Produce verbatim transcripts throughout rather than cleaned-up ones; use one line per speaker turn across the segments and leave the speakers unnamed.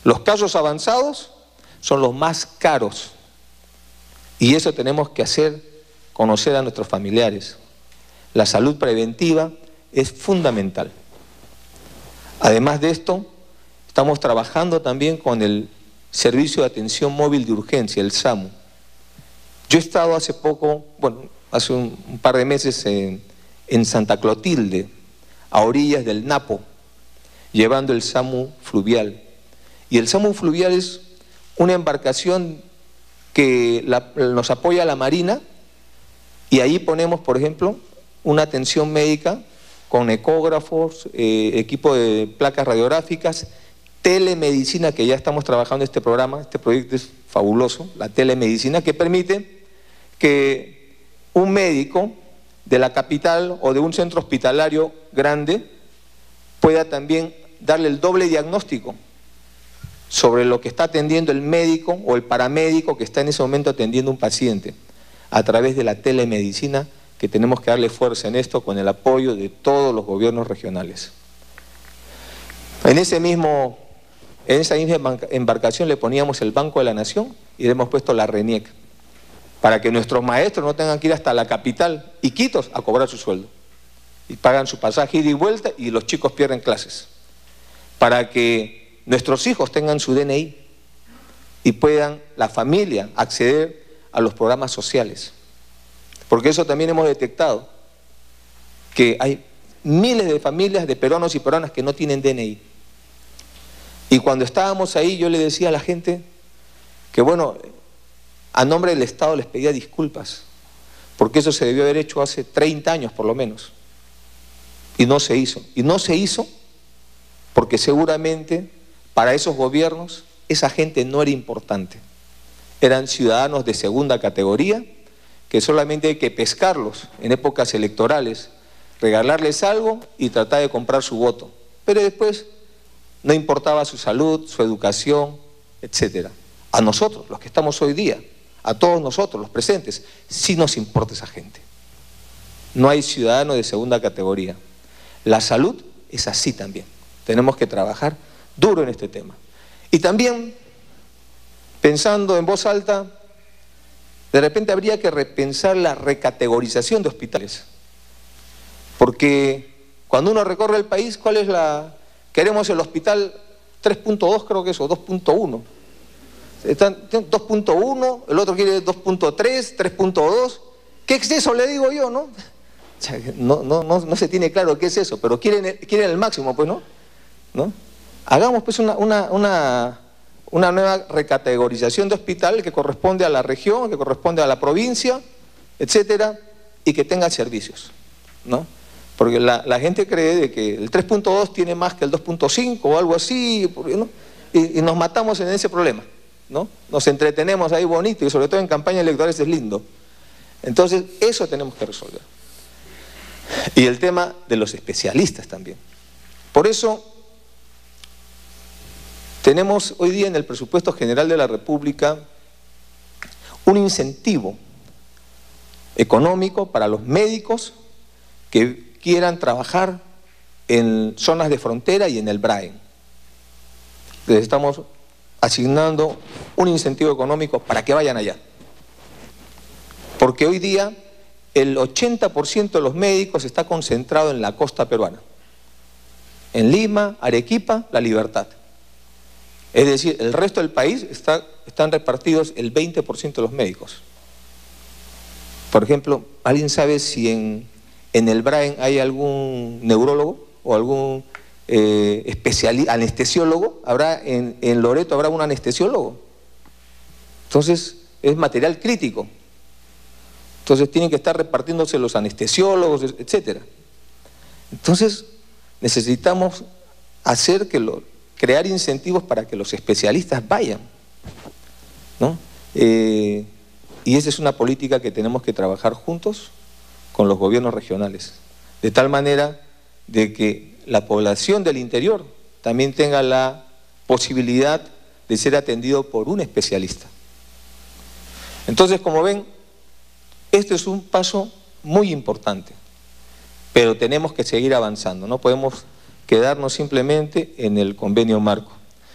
Los casos avanzados son los más caros y eso tenemos que hacer conocer a nuestros familiares. La salud preventiva es fundamental. Además de esto, estamos trabajando también con el Servicio de Atención Móvil de Urgencia, el SAMU. Yo he estado hace poco, bueno, hace un, un par de meses en, en Santa Clotilde, a orillas del Napo, llevando el SAMU fluvial. Y el SAMU fluvial es una embarcación que la, nos apoya la Marina y ahí ponemos, por ejemplo, una atención médica con ecógrafos, eh, equipo de placas radiográficas, telemedicina, que ya estamos trabajando en este programa, este proyecto es fabuloso, la telemedicina, que permite que un médico de la capital o de un centro hospitalario grande pueda también darle el doble diagnóstico sobre lo que está atendiendo el médico o el paramédico que está en ese momento atendiendo un paciente a través de la telemedicina, que tenemos que darle fuerza en esto con el apoyo de todos los gobiernos regionales. En ese mismo, en esa misma embarcación le poníamos el Banco de la Nación y le hemos puesto la RENIEC, para que nuestros maestros no tengan que ir hasta la capital, Iquitos, a cobrar su sueldo. Y pagan su pasaje ida y vuelta y los chicos pierden clases. Para que nuestros hijos tengan su D N I y puedan, la familia, acceder a los programas sociales. Porque eso también hemos detectado, que hay miles de familias de peruanos y peruanas que no tienen D N I. Y cuando estábamos ahí yo le decía a la gente que bueno, a nombre del Estado les pedía disculpas, porque eso se debió haber hecho hace treinta años por lo menos. Y no se hizo. Y no se hizo porque seguramente para esos gobiernos esa gente no era importante. Eran ciudadanos de segunda categoría que solamente hay que pescarlos en épocas electorales, regalarles algo y tratar de comprar su voto. Pero después no importaba su salud, su educación, etcétera. A nosotros, los que estamos hoy día, a todos nosotros, los presentes, sí nos importa esa gente. No hay ciudadano de segunda categoría. La salud es así también. Tenemos que trabajar duro en este tema. Y también, pensando en voz alta, de repente habría que repensar la recategorización de hospitales. Porque cuando uno recorre el país, ¿cuál es la...? Queremos el hospital tres punto dos, creo que es, o dos punto uno. Están dos punto uno, el otro quiere dos punto tres, tres punto dos. ¿Qué es eso? Le digo yo, ¿no? O sea, no, no, no, no se tiene claro qué es eso, pero quieren, quieren el máximo, pues, ¿no? ¿No? Hagamos pues una, una, una, una nueva recategorización de hospital que corresponde a la región, que corresponde a la provincia, etcétera, y que tenga servicios, ¿no? Porque la, la gente cree de que el tres punto dos tiene más que el dos punto cinco o algo así, ¿no? y, y nos matamos en ese problema, ¿no? Nos entretenemos ahí bonito y sobre todo en campañas electorales es lindo. Entonces eso tenemos que resolver. Y el tema de los especialistas también. Por eso tenemos hoy día en el presupuesto general de la República un incentivo económico para los médicos que quieran trabajar en zonas de frontera y en el Brain. Les estamos asignando un incentivo económico para que vayan allá. Porque hoy día el ochenta por ciento de los médicos está concentrado en la costa peruana. En Lima, Arequipa, La Libertad. Es decir, el resto del país está, están repartidos el veinte por ciento de los médicos. Por ejemplo, ¿alguien sabe si en, en el Brain hay algún neurólogo o algún eh, especialista, anestesiólogo? ¿Habrá en, en Loreto habrá un anestesiólogo? Entonces, es material crítico. Entonces, tienen que estar repartiéndose los anestesiólogos, etcétera. Entonces, necesitamos hacer que lo, crear incentivos para que los especialistas vayan, ¿no? Eh, y esa es una política que tenemos que trabajar juntos con los gobiernos regionales, de tal manera de que la población del interior también tenga la posibilidad de ser atendido por un especialista. Entonces, como ven, este es un paso muy importante, pero tenemos que seguir avanzando, no podemos quedarnos simplemente en el convenio marco.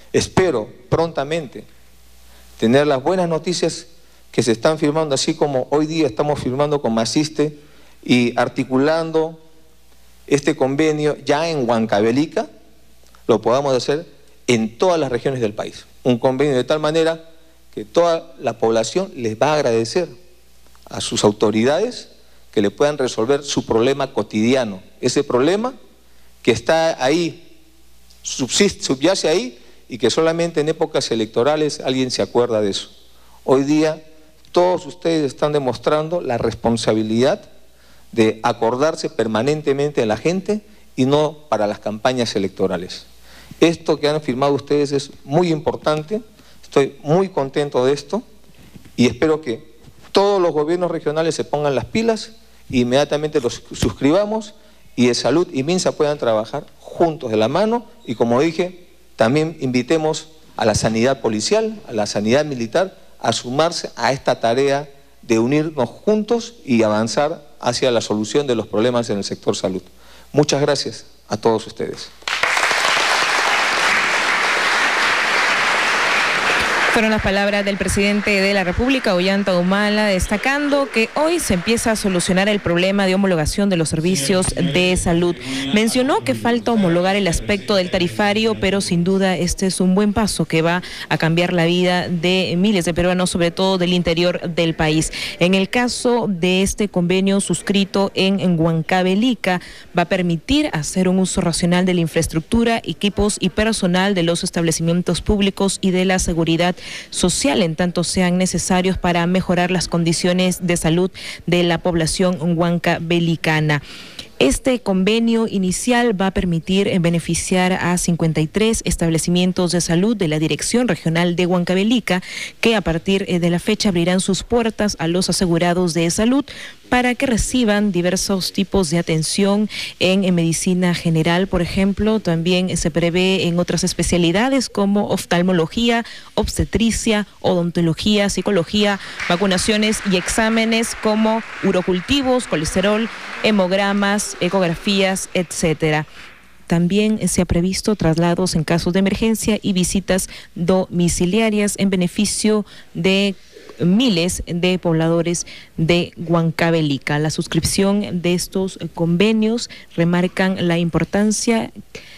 Espero prontamente tener las buenas noticias que se están firmando, así como hoy día estamos firmando con Maciste y articulando este convenio ya en Huancavelica, lo podamos hacer en todas las regiones del país. Un convenio de tal manera que toda la población les va a agradecer a sus autoridades que le puedan resolver su problema cotidiano, ese problema que está ahí, subsiste, subyace ahí, y que solamente en épocas electorales alguien se acuerda de eso. Hoy día todos ustedes están demostrando la responsabilidad de acordarse permanentemente de la gente y no para las campañas electorales. Esto que han firmado ustedes es muy importante, estoy muy contento de esto y espero que todos los gobiernos regionales se pongan las pilas e inmediatamente los suscribamos y de Salud y MINSA puedan trabajar juntos de la mano y, como dije, también invitemos a la sanidad policial, a la sanidad militar a sumarse a esta tarea de unirnos juntos y avanzar hacia la solución de los problemas en el sector salud. Muchas gracias a todos ustedes.
Fueron las palabras del presidente de la República, Ollanta Humala, destacando que hoy se empieza a solucionar el problema de homologación de los servicios de salud. Mencionó que falta homologar el aspecto del tarifario, pero sin duda este es un buen paso que va a cambiar la vida de miles de peruanos, sobre todo del interior del país. En el caso de este convenio suscrito en, en Huancavelica, va a permitir hacer un uso racional de la infraestructura, equipos y personal de los establecimientos públicos y de la seguridad social, en tanto sean necesarios para mejorar las condiciones de salud de la población huancavelicana. Este convenio inicial va a permitir beneficiar a cincuenta y tres establecimientos de salud de la Dirección Regional de Huancavelica, que a partir de la fecha abrirán sus puertas a los asegurados de salud para que reciban diversos tipos de atención en, en medicina general, por ejemplo. También se prevé en otras especialidades como oftalmología, obstetricia, odontología, psicología, vacunaciones y exámenes como urocultivos, colesterol, hemogramas, ecografías, etcétera. También se ha previsto traslados en casos de emergencia y visitas domiciliarias en beneficio de miles de pobladores de Huancavelica. La suscripción de estos convenios remarcan la importancia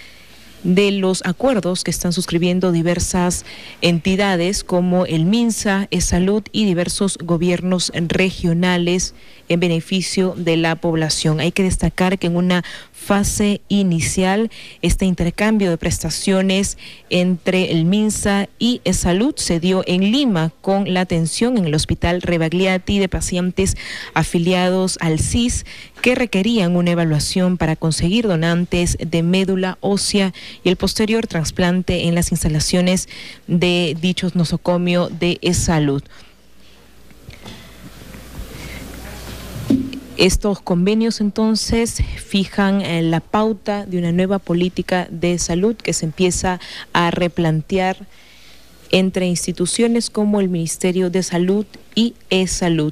de los acuerdos que están suscribiendo diversas entidades como el MINSA, ESalud y diversos gobiernos regionales en beneficio de la población. Hay que destacar que en una fase inicial este intercambio de prestaciones entre el MINSA y ESalud se dio en Lima con la atención en el Hospital Rebagliati de pacientes afiliados al C I S que requerían una evaluación para conseguir donantes de médula ósea y el posterior trasplante en las instalaciones de dichos nosocomio de ESalud. Estos convenios entonces fijan eh, la pauta de una nueva política de salud que se empieza a replantear entre instituciones como el Ministerio de Salud y ESalud.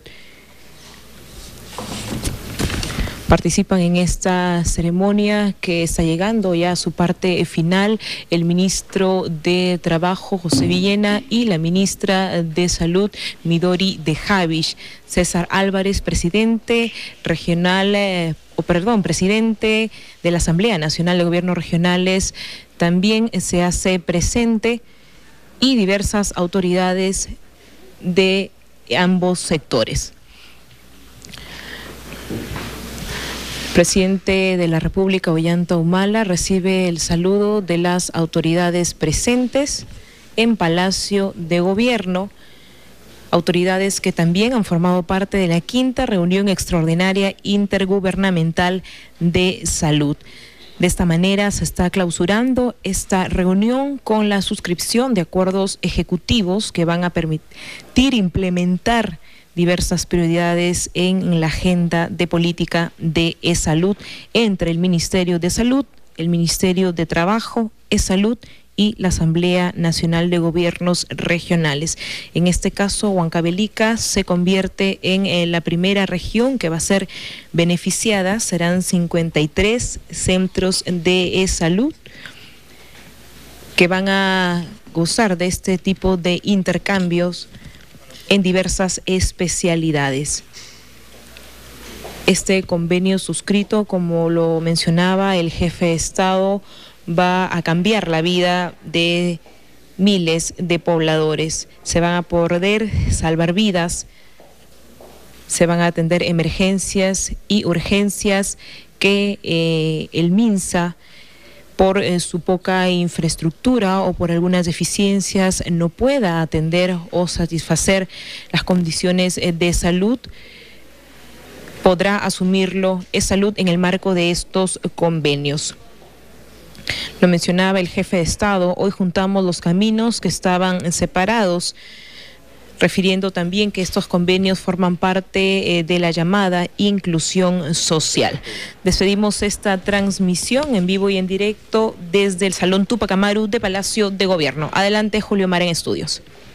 Participan en esta ceremonia que está llegando ya a su parte final el ministro de Trabajo, José Villena, y la ministra de Salud, Midori de Javish. César Álvarez, presidente regional, eh, o perdón, presidente de la Asamblea Nacional de Gobiernos Regionales, también se hace presente, y diversas autoridades de ambos sectores. Presidente de la República, Ollanta Humala, recibe el saludo de las autoridades presentes en Palacio de Gobierno, autoridades que también han formado parte de la quinta reunión extraordinaria intergubernamental de salud. De esta manera se está clausurando esta reunión con la suscripción de acuerdos ejecutivos que van a permitir implementar diversas prioridades en la agenda de política de ESalud entre el Ministerio de Salud, el Ministerio de Trabajo, ESalud y la Asamblea Nacional de Gobiernos Regionales. En este caso, Huancavelica se convierte en eh, la primera región que va a ser beneficiada. Serán cincuenta y tres centros de ESalud que van a gozar de este tipo de intercambios en diversas especialidades. Este convenio suscrito, como lo mencionaba el jefe de Estado, va a cambiar la vida de miles de pobladores. Se van a poder salvar vidas, se van a atender emergencias y urgencias que eh, el MINSA, por eh, su poca infraestructura o por algunas deficiencias, no pueda atender o satisfacer las condiciones eh, de salud, podrá asumirlo es salud en el marco de estos convenios. Lo mencionaba el jefe de Estado, hoy juntamos los caminos que estaban separados, refiriendo también que estos convenios forman parte eh, de la llamada inclusión social. Despedimos esta transmisión en vivo y en directo desde el Salón Tupac Amaru de Palacio de Gobierno. Adelante, Julio Mar en estudios.